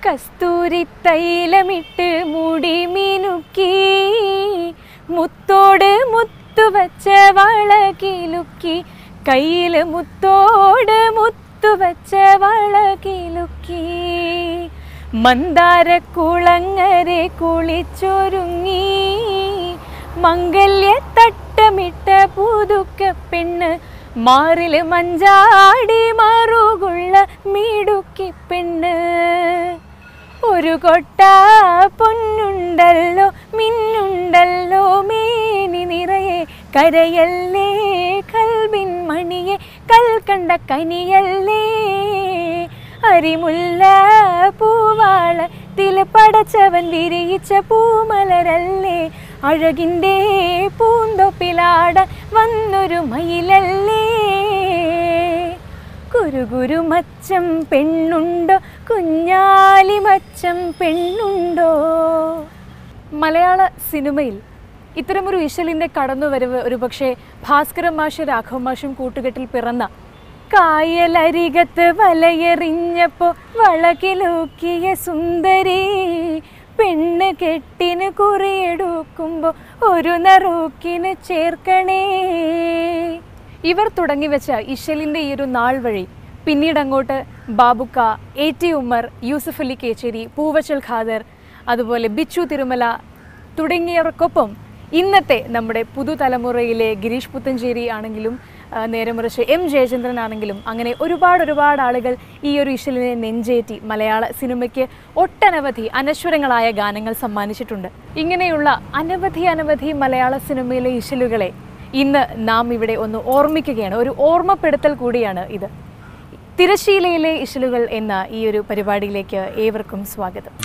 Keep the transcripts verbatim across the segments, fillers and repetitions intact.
കസ്തൂരി തൈലമിട്ട് മുടി മിനുക്കി മുത്തോട് മുത്തുവച്ച വള കിലുക്കി കയ്യിൽ മുത്തോട് മുത്തുവച്ച വള കിലുക്കി മന്ദാര കുളങ്ങരെ കുളിച്ചൊരുങ്ങി മംഗല്യ തട്ടമിട്ട പുതുക്ക പെണ്ണ് മാറില് മഞ്ചാടി മാറുകുള്ള മിടുക്കി പെണ്ണ് ഒരു കൊട്ട പൊന്നുണ്ടല്ലോ മിന്നുണ്ടല്ലോ മേനി നിറയെ കരയല്ലേ കൽബിൻ മണിയെ കൽക്കണ്ട കനിയല്ലേ അരിമുല്ല പൂവാളത്തിൽ പടച്ചവൻ വിരിയിച്ച പൂമലരല്ലേ അഴകിൻ്റെ പൂന്തൊപ്പിലാടാൻ വന്നൊരു മയിലല്ലേ കുരുകുരു മച്ചം പെണ്ണുണ്ടോ കുഞ്ഞാലി മച്ചം പെണ്ണുണ്ടോ. മലയാള സിനിമയിൽ ഇത്തരമൊരു ഇശലിൻ്റെ കടന്നുവരവ് ഒരു പക്ഷേ ഭാസ്കരൻ മാഷ് രാഘവ മാഷും കൂട്ടുകെട്ടിൽ പിറന്ന കായലരികത്ത് വലയെറിഞ്ഞപ്പോൾ വളകിലൂക്കിയ സുന്ദരി പെണ്ണ് കെട്ടിന് കുറിയെടുക്കുമ്പോൾ ഒരു നറുക്കിന് ചേർക്കണേ. ഇവർ തുടങ്ങി വെച്ച ഇശലിൻ്റെ ഈ ഒരു നാൾ വഴി പിന്നീട് അങ്ങോട്ട് ബാബുക്ക, എ ടി ഉമ്മർ, യൂസഫ് അലി കേച്ചേരി, പൂവച്ചൽ ഖാദർ, അതുപോലെ ബിച്ചു തിരുമല തുടങ്ങിയവർക്കൊപ്പം ഇന്നത്തെ നമ്മുടെ പുതുതലമുറയിലെ ഗിരീഷ് പുത്തഞ്ചേരി ആണെങ്കിലും നേരെ മറിച്ച് എം ജയചന്ദ്രൻ ആണെങ്കിലും അങ്ങനെ ഒരുപാട് ഒരുപാട് ആളുകൾ ഈ ഒരു ഇശലിനെ നെഞ്ചേറ്റി മലയാള സിനിമയ്ക്ക് ഒട്ടനവധി അനശ്വരങ്ങളായ ഗാനങ്ങൾ സമ്മാനിച്ചിട്ടുണ്ട്. ഇങ്ങനെയുള്ള അനവധി അനവധി മലയാള സിനിമയിലെ ഇശലുകളെ ഇന്ന് നാം ഇവിടെ ഒന്ന് ഓർമ്മിക്കുകയാണ്. ഒരു ഓർമ്മപ്പെടുത്തൽ കൂടിയാണ് ഇത്. തിരശീലയിലെ ഇശലുകൾ എന്ന ഈ ഒരു പരിപാടിയിലേക്ക് ഏവർക്കും സ്വാഗതം.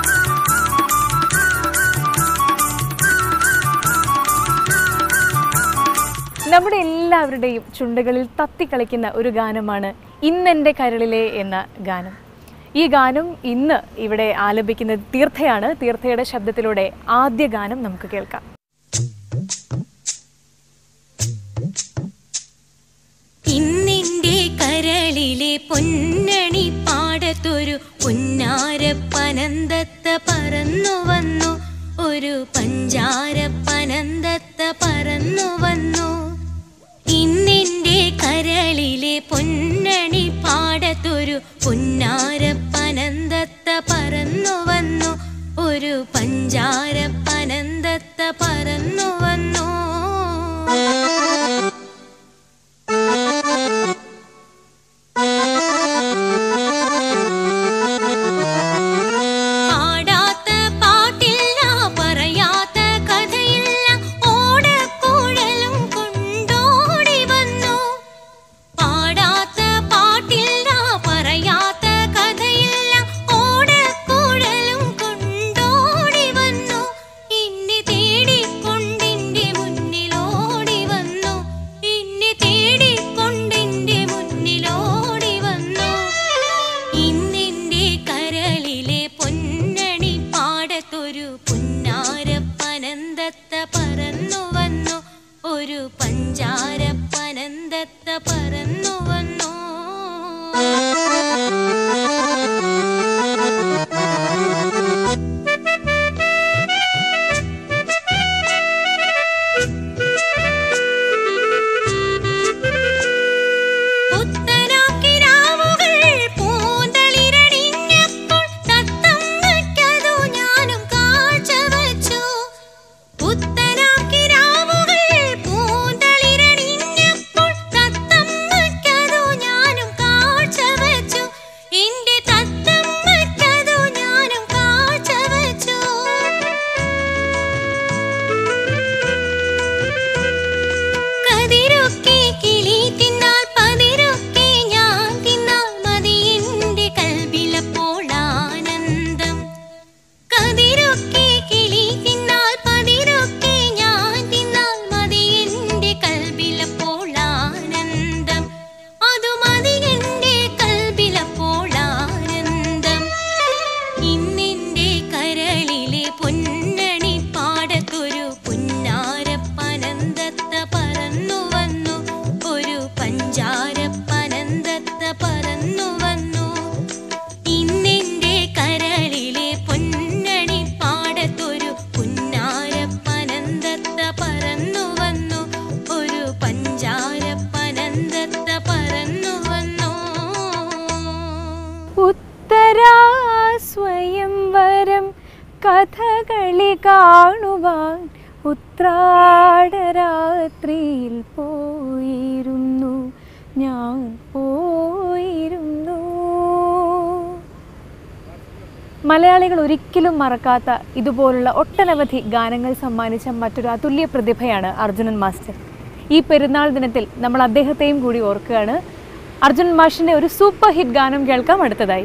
നമ്മുടെ എല്ലാവരുടെയും ചുണ്ടുകളിൽ തത്തിക്കളിക്കുന്ന ഒരു ഗാനമാണ് ഇന്നെൻ്റെ കരളിലെ എന്ന ഗാനം. ഈ ഗാനം ഇന്ന് ഇവിടെ ആലപിക്കുന്നത് തീർത്ഥയാണ്. തീർത്ഥയുടെ ശബ്ദത്തിലൂടെ ആദ്യ ഗാനം നമുക്ക് കേൾക്കാം. ഇന്നെൻ്റെ കരളിലെ പൊന്നണി പാടത്തൊരു പുന്നാരപ്പനന്തത്ത പറന്നു വന്നു, ഒരു പഞ്ചാരപ്പനന്തത്ത പറന്നു വന്നു. ഇന്നെൻ്റെ കരളിലെ പൊന്നണി പാടത്തൊരു പുന്നാരപ്പനന്തത്ത പറന്നു വന്നു, ഒരു പഞ്ചാരപ്പനന്തത്ത പറന്നു വന്നു. പൊന്നണി പാടത്തൊരു പുന്നാരപ്പനന്തത്ത പറന്നു വന്നു, മലയാളികൾ ഒരിക്കലും മറക്കാത്ത ഇതുപോലുള്ള ഒട്ടനവധി ഗാനങ്ങൾ സമ്മാനിച്ച മറ്റൊരു അതുല്യ പ്രതിഭയാണ് അർജുനൻ മാസ്റ്റർ. ഈ പെരുന്നാൾ ദിനത്തിൽ നമ്മൾ അദ്ദേഹത്തെയും കൂടി ഓർക്കുകയാണ്. അർജുനൻ മാഷിൻ്റെ ഒരു സൂപ്പർ ഹിറ്റ് ഗാനം കേൾക്കാം അടുത്തതായി.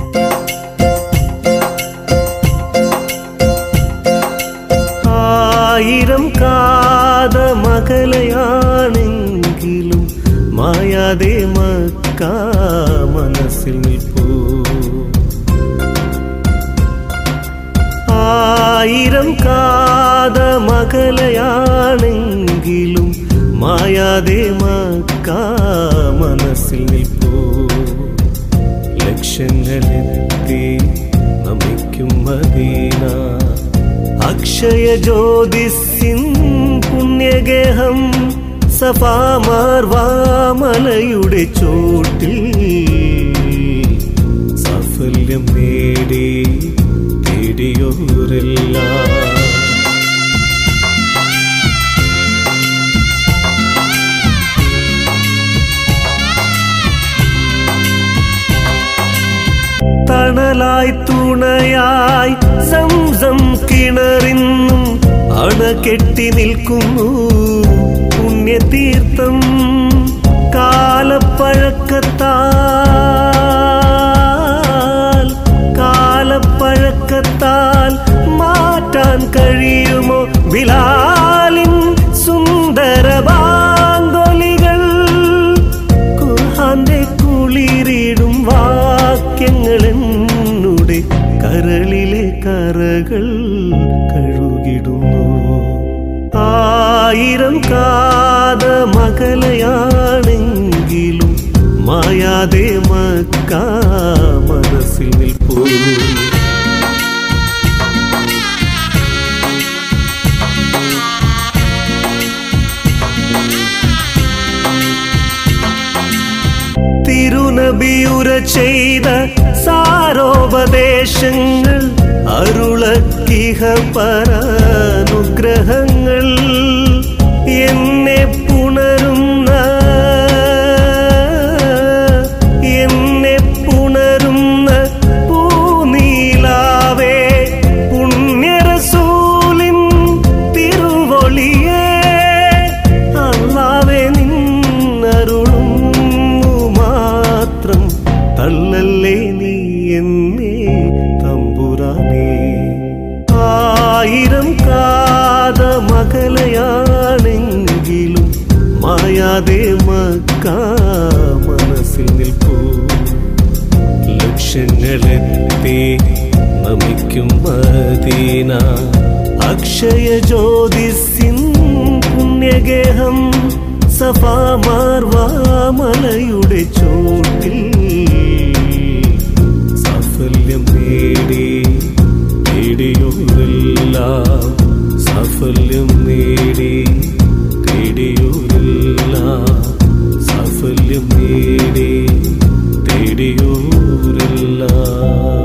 ആയിരം കാത മകലയാണെങ്കിലും മായാതെ മക്ക മനസ്സിൽ നിൽപ്പൂ. ആയിരം കാത മകലയാണെങ്കിലും മായാതെ മക്ക മനസ്സിൽ നിൽപ്പൂ. ലക്ഷങ്ങളെത്തി നമിക്കും മദീന അക്ഷയ ജ്യോതിസിൻ പുണ്യഗേഹം സഫാ മാർവാ മലയുടെ ചോട്ടിൽ സാഫല്യം നേടി തേടിയോരെല്ലാം. തണലായി തുണയായി സംസം കിണറിന്നും അണകെട്ടി നിൽക്കുന്നു പുണ്യതീർത്ഥം. കാലപ്പഴക്കത്താൽ കാലപ്പഴക്കത്താൽ മാറ്റാൻ കഴിയുമോ ബിലാലിൻ സുന്ദര ബാങ്കൊലികൾ? ഖുർആന്റെ കുളിരിടും വാക്യങ്ങൾ എന്നുടെ കരളിലെ കറകൾ കഴുകിടുന്നു. ആയിരം കാത മകലയാണെങ്കിലും മായാതെ മക്ക മനസ്സിൽ നിൽപ്പൂ. തിരുനബിയുര ചെയ്ത സാരോപദേശങ്ങൾ അരുളക്കിഹ പരാനുഗ്രഹങ്ങൾ എന്നെ പുണരുന്ന എന്നെ പുണരുന്ന പൂനീലാവേ പുണ്യറസൂലിൻ തിരുവൊളിയേ അല്ലാഹുവേ നിന്നരുളും മാത്രം തള്ളല്ലേ നീ എന്നേ തമ്പുരാനേ. ആയിരം കാത മകലയാണെങ്കിലും മായാതെ മക്ക മനസ്സിൽ നിൽപ്പൂ. ലക്ഷങ്ങളെത്തി നമിക്കും മദീന അക്ഷയ ജ്യോതിസിൻ പുണ്യഗേഹം സഫാ മാർവാ മലയുടെ ചോട്ടിൽ സാഫല്യം നേടി തേടിയോരെല്ലാം. സാഫല്യം നേടി തേടിയോരെല്ലാം. സാഫല്യം നേടി തേടിയോരെല്ലാം.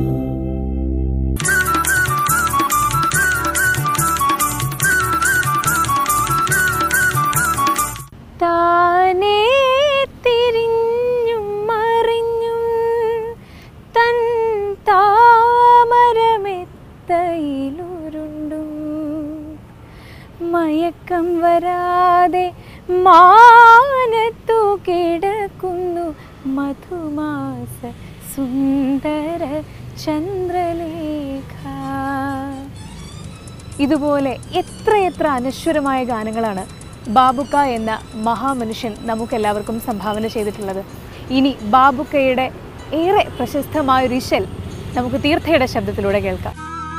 താനേ തിരിഞ്ഞും മറിഞ്ഞും തൻ താമരമെത്തയിലുരുണ്ടും മയക്കം വരാതെ മാനത്തു കിടക്കുന്നു മധുമാസ സുന്ദര ചന്ദ്രലേഖ. ഇതുപോലെ എത്രയെത്ര അനശ്വരമായ ഗാനങ്ങളാണ് ബാബുക്ക എന്ന മഹാമനുഷ്യൻ നമുക്കെല്ലാവർക്കും സംഭാവന ചെയ്തിട്ടുള്ളത്. ഇനി ബാബുക്കയുടെ ഏറെ പ്രശസ്തമായൊരു ഇശൽ നമുക്ക് തീർത്ഥയുടെ ശബ്ദത്തിലൂടെ കേൾക്കാം.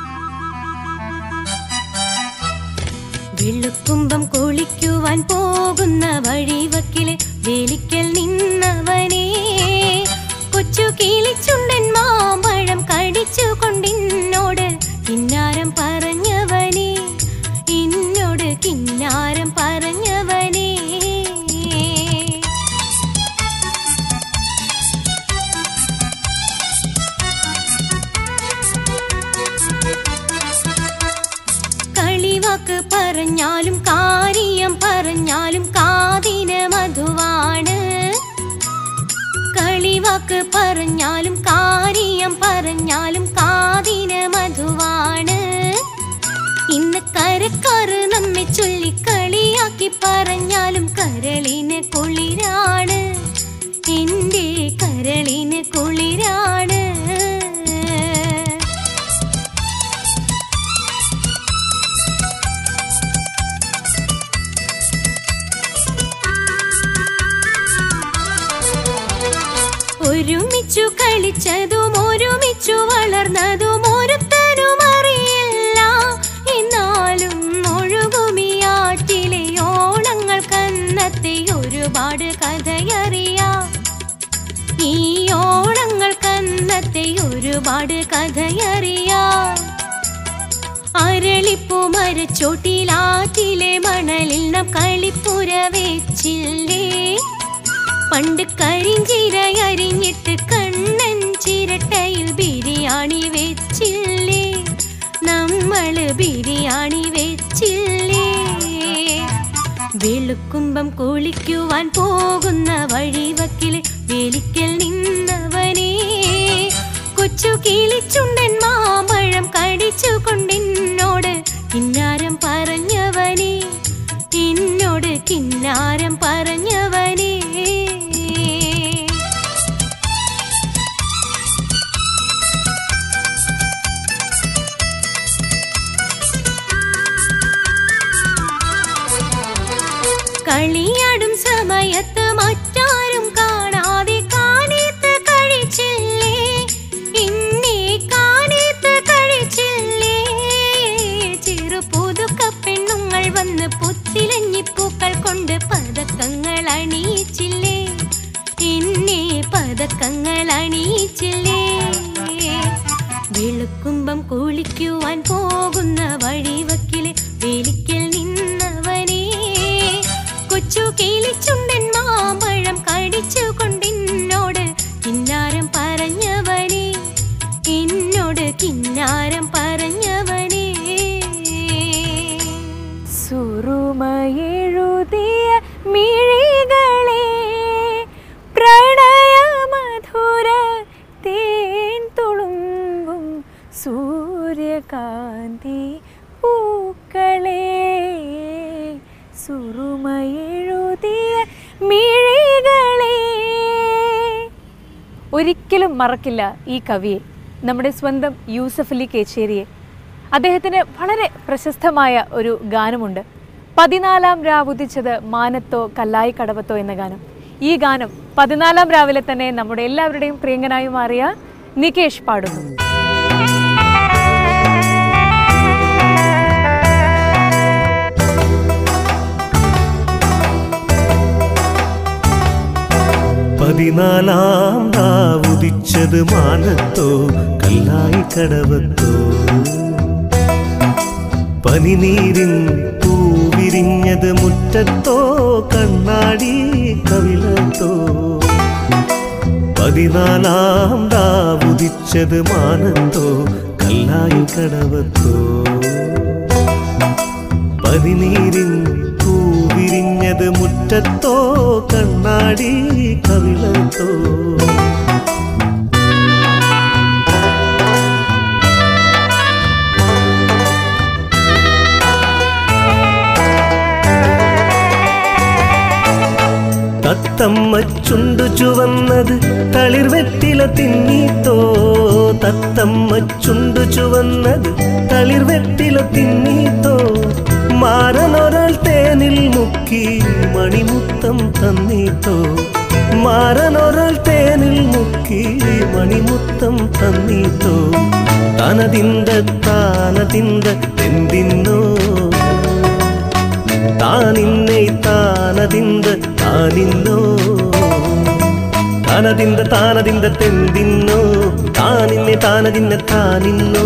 വെളുക്കുമ്പം കുളിക്കുവാൻ പോകുന്ന വഴിവക്കിലെ വേലിക്കൽ നിന്നവനേ, കൊച്ചു കിളിച്ചുണ്ടൻ മാമ്പഴം കടിച്ചു കൊണ്ടിന്നോട് കിന്നാരം പറഞ്ഞവനേ, എന്നോട് കിന്നാരം പറഞ്ഞവനേ. പറഞ്ഞാലും കാര്യം പറഞ്ഞാലും കാതിന് മധുവാണ്. വാക്ക് പറഞ്ഞാലും കാര്യം പറഞ്ഞാലും കാതിന് മധുവാണ്. ഇന്ന് കരക്കാറ് നമ്മെ ചൊല്ലി കളിയാക്കി പറഞ്ഞാലും കരളിന് കുളിരാണ്, എന്റെ കരളിന് കുളിരാണ്. ഒരുമിച്ചു കളിച്ചതും ഒരുമിച്ചു വളർന്നതും ഒരുത്തനും അറിയില്ല. എന്നാലും ഒഴുകുമിയാറ്റിലെ ഓളങ്ങൾ കന്നത്തെ ഒരുപാട് കഥയറിയാം. ഈ ഓളങ്ങൾ കന്നത്തെ ഒരുപാട് കഥയറിയാം. അരളിപ്പൂ മരച്ചോട്ടിലാറ്റിലെ മണലിൽ നാം കളിപ്പുര വെച്ചില്ലേ. പണ്ട് കരിഞ്ചീരയരിഞ്ഞിട്ട് കണ്ണൻ ചിരട്ടയിൽ ബിരിയാണി വെച്ചില്ലേ, നമ്മള് ബിരിയാണി വെച്ചില്ലേ. വെളുക്കുമ്പം കുളിക്കുവാൻ പോകുന്ന വഴിവക്കില് വേലിക്കൽ നിന്നവനേ, കൊച്ചു കിളിച്ചുണ്ടൻ മാമ്പഴം കടിച്ചു കൊണ്ടെന്നോട് കിന്നാരം പറഞ്ഞവനേ, എന്നോട് കിന്നാരം പറഞ്ഞവനേ. കളിയാടും സമയത്ത് മറ്റാരും കാണാതെ കാനീത്ത് കഴിച്ചില്ലേ, എന്നെ കാനീത്ത് കഴിച്ചില്ലേ. ചെറുപുതുക്ക പെണ്ണുങ്ങൾ വന്ന് പുത്തിലഞ്ഞിപ്പൂക്കൾ കൊണ്ട് പതക്കങ്ങൾ അണിയിച്ചില്ലേ, എന്നെ പതക്കങ്ങൾ അണിയിച്ചില്ലേ. വെളുക്കുമ്പം കുളിക്കുവാൻ പോകുന്ന വഴിവക്കില് വേലിക്കൽ നിന്നവനേ, കൊച്ചു കിളിച്ചുണ്ടൻ മാമ്പഴം കടിച്ചു കൊണ്ടെന്നോട് കിന്നാരം പറഞ്ഞവനേ, എന്നോട് കിന്നാരം പറഞ്ഞവനേ. സുറുമയെഴുതിയ മിഴികളെ പ്രണയമധുര തേൻ തുളുമ്പും സൂര്യകാന്തി പൂക്കളെ, സുറുമയെഴുതിയ മിഴികളെ. ഒരിക്കലും മറക്കില്ല ഈ കവിയെ, നമ്മുടെ സ്വന്തം യൂസഫ് അലി കേച്ചേരിയെ. അദ്ദേഹത്തിന് വളരെ പ്രശസ്തമായ ഒരു ഗാനമുണ്ട്, പതിനാലാം രാവുദിച്ചത് മാനത്തോ കല്ലായി കടവത്തോ എന്ന ഗാനം. ഈ ഗാനം പതിനാലാം രാവിലെ തന്നെ നമ്മുടെ എല്ലാവരുടെയും പ്രിയങ്കനായി മാറിയ നികേഷ് പാടുന്നു. പതിനാലാം രാവുദിച്ചത് മാനത്തോ കല്ലായി കടവത്തോ, പനിനീരിൻ പൂവിരിഞ്ഞത് മുറ്റത്തോ കണ്ണാടി കവിളത്തോ. പതിനാലാം രാവുദിച്ചത് മാനത്തോ കല്ലായി കടവത്തോ, പനിനീരിൻ പൂവിരിഞ്ഞത് മുറ്റത്തോ കണ്ണാടി കവിളത്തോ. തത്തമ്മ ചുണ്ടു ചുവന്നത് തളിർവെറ്റില തിന്നീത്തോ, തത്തമ്മ ചുണ്ടു ചുവന്നത് തളിർവെറ്റില തിന്നീത്തോ. മാരനൊരാൾ തേനിൽ മുക്കി മണിമുത്തം തന്നീത്തോ, മാരനൊരാൾ തേനിൽ മുക്കി മണിമുത്തം തന്നീത്തോ. തനതിന്ത താനതിന്ത എന്തിന്നോ, താനിന്നെ താനതിന്ത താനിന്നോ, താനതിന്ത താനതിന്ത തെന്തിന്നോ, താനിന്നെ താനതിന്ന താനിന്നോ.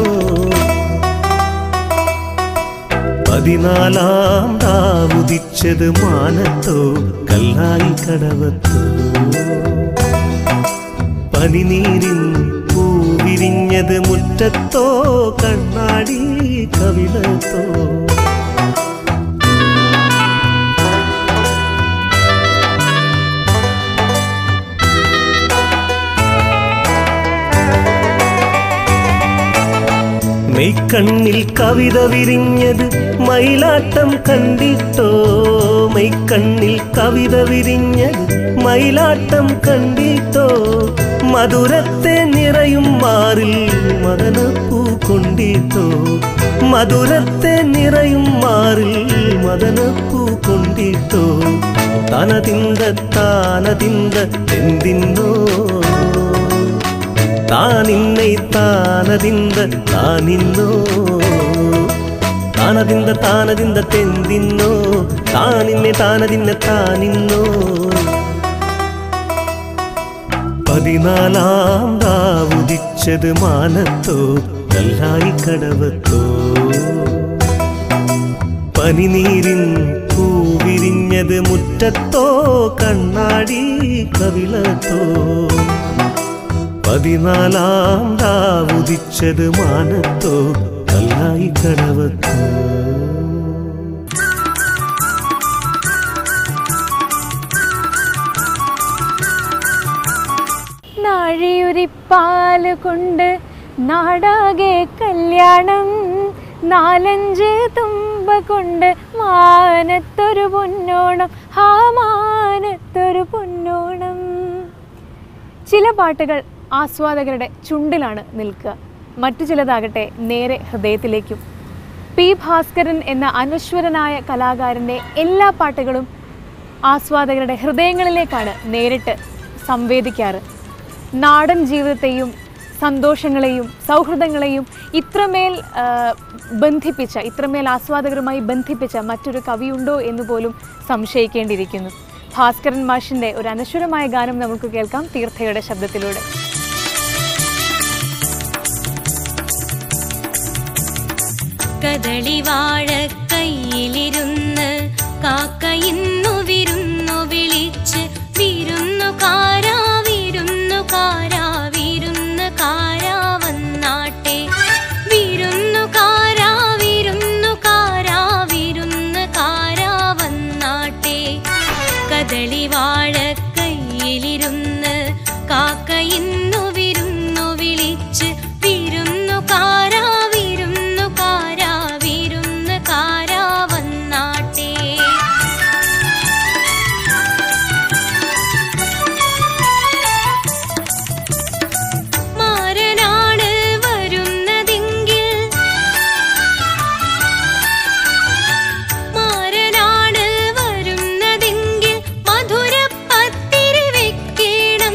പതിനാലാം രാവുദിച്ചത് മാനത്തോ കല്ലായി കടവത്തോ, പനിനീരിൻ പൂവിരിഞ്ഞത് മുറ്റത്തോ കണ്ണാടി കവിളത്തോ. മെയ്ക്കണ്ണിൽ കവിത വിരിഞ്ഞത് മയിലാട്ടം കണ്ടിട്ടോ മെയ്ക്കണ്ണിൽ കവിത വിരിഞ്ഞത് മയിലാട്ടം കണ്ടിട്ടോ മധുരത്തെ നിറയും മാറിൽ മദനപ്പൂ കൊണ്ടിട്ടോ മധുരത്തെ നിറയും മാറിൽ മദനപ്പൂ കൊണ്ടിട്ടോ തനതിന്ത താനതിന്ത എന്തിന്നോ താനിന്നൈ താനതിന്ത താനിന്നോ താനതിന്ത താനതിന്ത തെന്തിന്നോ താനിന്നെ താനതിന്ന താനിന്നോ പതിനാലാം രാവുദിച്ചത് മാനത്തോ കല്ലായി കടവത്തോ പനിനീരിൻ പൂവിരിഞ്ഞത് മുറ്റത്തോ കണ്ണാടി കവിളത്തോ പതിനാലാം രാവുദിച്ചത് മാനത്തോ കല്ലായി കടവത്തോ നാഴിയുരിപ്പാല് കൊണ്ട് നാടാകെ കല്യാണം നാലഞ്ച് തുമ്പ കൊണ്ട് മാനത്തൊരു പൊന്നോണം ഹാ മാനത്തൊരു പൊന്നോണം. ചില പാട്ടുകൾ ആസ്വാദകരുടെ ചുണ്ടിലാണ് നിൽക്കുക, മറ്റു ചിലതാകട്ടെ നേരെ ഹൃദയത്തിലേക്കും. പി ഭാസ്കരൻ എന്ന അനശ്വരനായ കലാകാരൻ്റെ എല്ലാ പാട്ടുകളും ആസ്വാദകരുടെ ഹൃദയങ്ങളിലേക്കാണ് നേരിട്ട് സംവേദിക്കാറ്. നാടൻ ജീവിതത്തെയും സന്തോഷങ്ങളെയും സൗഹൃദങ്ങളെയും ഇത്രമേൽ ബന്ധിപ്പിച്ച ഇത്രമേൽ ആസ്വാദകരുമായി ബന്ധിപ്പിച്ച മറ്റൊരു കവിയുണ്ടോ എന്ന് പോലും സംശയിക്കേണ്ടിയിരിക്കുന്നു. ഭാസ്കരൻ മാഷിൻ്റെ ഒരു അനശ്വരമായ ഗാനം നമുക്ക് കേൾക്കാം തീർത്ഥയുടെ ശബ്ദത്തിലൂടെ. കദളി വാഴ കയ്യിലിരുന്ന് കാക്കയിന്നു വിരുന്നു വിളിച്ച് വിരുന്നു കാരാ വിരുന്നു കാരാ വിരുന്ന് കാരാ വന്നാട്ടെ വിരുന്നു കാരാ വിരുന്നു കാരാ വിരുന്ന് കാരാ വന്നാട്ടെ. കദളി വാഴ കയ്യിലിരുന്ന് കാക്കയിന്നു വിരുന്നു വിളിച്ച് വിരുന്നു കാരാ വിരുന്നു കാരാ വിരുന്ന് കാരാ വന്നാട്ടെ. മാരനാണ് വരുന്നതെങ്കിൽ മാരനാണ് വരുന്നതെങ്കിൽ മധുരപ്പത്തിരി വെക്കണം.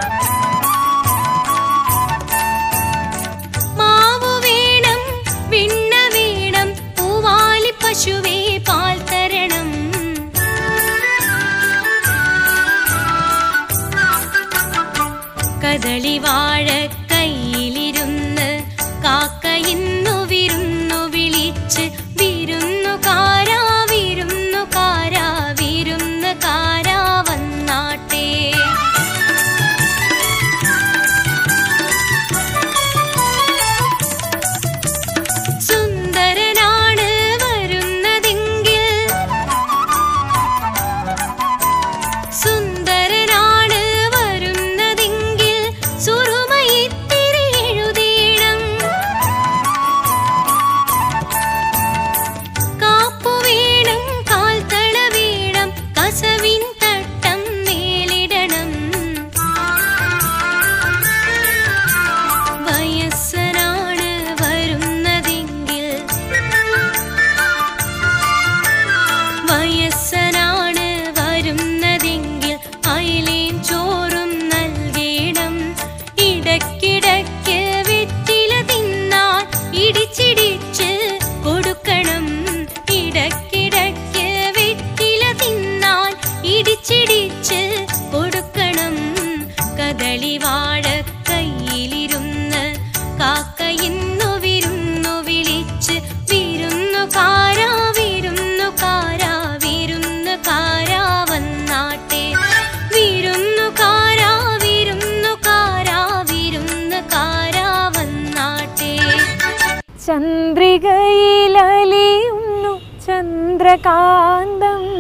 മാവു വേണം വിണ്ണ വേണം പൂവാലി പശുവേ പാൽ തരണം. കദളി വാഴ കയ്യിലിരുന്ന് കാക്കയിന്നു വിരുന്നു വിളിച്ച് വിരുന്നു കാരാ വിരുന്നു കാരാ വിരുന്ന് കാരാ വന്നാട്ടെ. സുന്ദരനാണ് വരുന്നതെങ്കിൽ സുന്ദരനാണ് വരുന്നതെങ്കിൽ സുറുമയിത്തിരി എഴുതീണം. കാപ്പു വേണം കാൽത്തള വേണം കസവിൻ തട്ടം മേലിടണം. വയസ്സനാണ് വരുന്നതെങ്കിൽ വയസ്സനാണ് വരുന്നതെങ്കിൽ അയിലേം ചോറും നൽകണം. ഇടയ്ക്കിടയ്ക്ക് വെറ്റില തിന്നാൻ ഇടിച്ചിടിച്ച് കൊടുക്കണം. ഇടയ്ക്കിടയ്ക്ക് വെറ്റില തിന്നാൻ ഇടിച്ചിടിച്ച് കൊടുക്കണം. കദളി വാഴ കയ്യിലിരുന്ന് കാക്കയിന്നു വിരുന്നു വിളിച്ച് വിരുന്നു കാരാ വിരുന്നു കാരാ വിരുന്ന് കാരാ വന്നാട്ടെ വിരുന്നു കാരാ വിരുന്നു കാരാ വിരുന്ന് കാരാ വന്നാട്ടെ. ചന്ദ്രികയിലലിയുന്നു ചന്ദ്രകാന്തം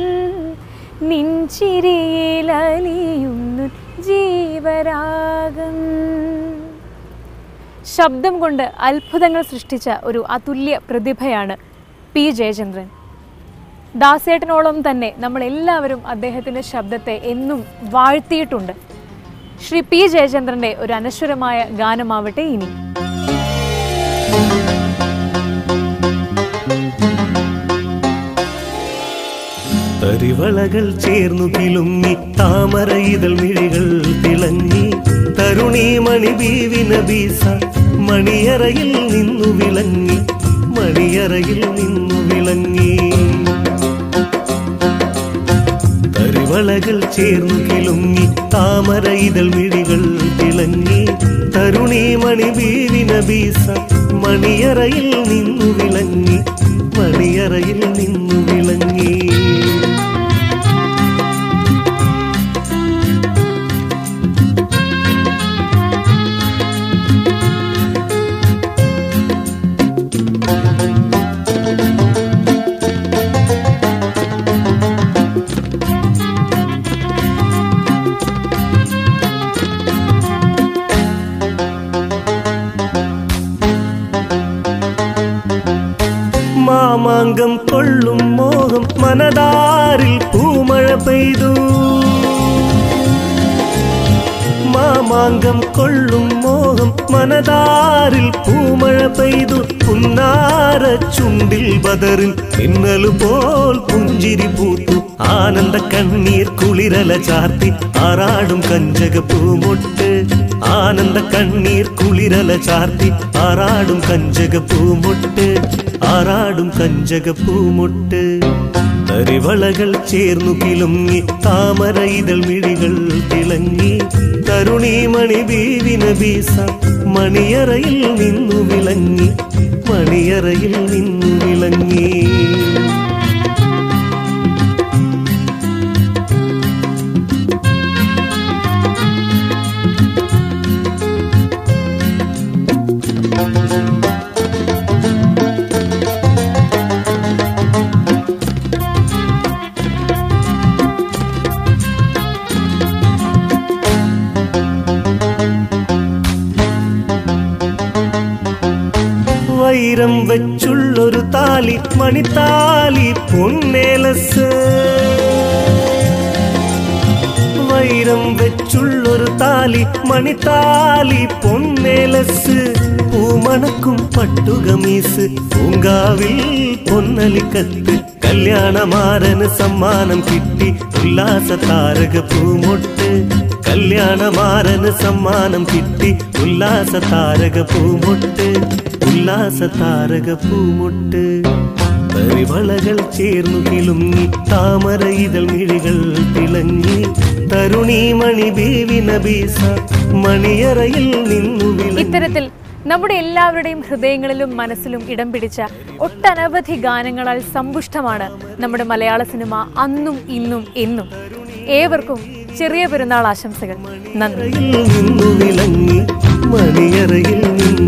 നിൻചിരിയിലലിയുന്നു ജീവരാഗം. ശബ്ദം കൊണ്ട് അത്ഭുതങ്ങൾ സൃഷ്ടിച്ച ഒരു അതുല്യ പ്രതിഭയാണ് പി ജയചന്ദ്രൻ. ദാസേട്ടനോളം തന്നെ നമ്മൾ എല്ലാവരും അദ്ദേഹത്തിൻ്റെ ശബ്ദത്തെ എന്നും വാഴ്ത്തിയിട്ടുണ്ട്. ശ്രീ പി ജയചന്ദ്രൻ്റെ ഒരു അനശ്വരമായ ഗാനമാവട്ടെ ഇനി. തരിവളകൾ ചേർന്നു കിലുങ്ങി താമര ഇതൾ മിഴികൾ തിളങ്ങി തരുണി മണി ബീവി നബീസ മണിയറയിൽ നിന്നു വിളങ്ങി മണിയറയിൽ നിന്നു വിളങ്ങി. തരിവളകൾ ചേർന്നു കിലുങ്ങി താമര ഇതൾ മിഴികൾ തിളങ്ങി തരുണി മണി ബീവി നബീസ മണിയറയിൽ നിന്നു വിളങ്ങി മണിയറയിൽ നിന്നു വിളങ്ങി. മാമാങ്കം കൊള്ളും മോഹം മനതാരിൽ പൂമഴ പെയ്തു മാമാങ്കം കൊള്ളും മോഹം മനതാരിൽ പൂമഴ പെയ്തു പുന്നാര ചുണ്ടിൽ ബദറിൽ മിന്നലു പോൽ പുഞ്ചിരി പൂത്തു ആനന്ദ കണ്ണീർ കുളിരല ചാർത്തി ആറാടും കഞ്ചക പൂമൊട്ട് ആനന്ദ കണ്ണീർ കുളിരല ചാർത്തി ആറാടും കഞ്ചക പൂമൊട്ട് ആറാടും കഞ്ചക പൂമൊട്ട്. തരിവളകൾ ചേർന്നു കിലുങ്ങി താമര ഇതൾ മിഴികൾ തിളങ്ങി തരുണി മണി ബീവി നബീസ മണിയറയിൽ നിന്നു വിളങ്ങി മണിയറയിൽ നിന്നു വിളങ്ങി. വൈരം വെച്ചുള്ളൊരു താലി മണിത്താലി പൊന്നേലസ് വൈരം വെച്ചുള്ളൊരു താലി മണിത്താലി പൊന്നേലസ് പൂമണക്കും പട്ടുകമീസ് പൂങ്കാവിൽ പൊന്നലിക്കത്ത് കല്യാണമാരന് സമ്മാനം കിട്ടി ഉല്ലാസ താരക പൂമൊട്ട് കല്യാണമാരന് സമ്മാനം കിട്ടി ഉല്ലാസ താരക പൂമൊട്ട് ഉല്ലാസ താരക പൂമൊട്ട്. തരിവളകൾ ചേർന്നു കിലുങ്ങി താമര ഇതൾ മിഴികൾ തിളങ്ങി തരുണി മണി ബീവി നബീസ മണിയറയിൽ നിന്നു വിളങ്ങി. ഇത്തരത്തിൽ നമ്മുടെ എല്ലാവരുടെയും ഹൃദയങ്ങളിലും മനസ്സിലും ഇടം പിടിച്ച ഒട്ടനവധി ഗാനങ്ങളാൽ സമ്പുഷ്ടമാണ് നമ്മുടെ മലയാള സിനിമ അന്നും ഇന്നും എന്നും. ഏവർക്കും ചെറിയ പെരുന്നാൾ ആശംസകൾ. നന്ദി. മണിയറയിൽ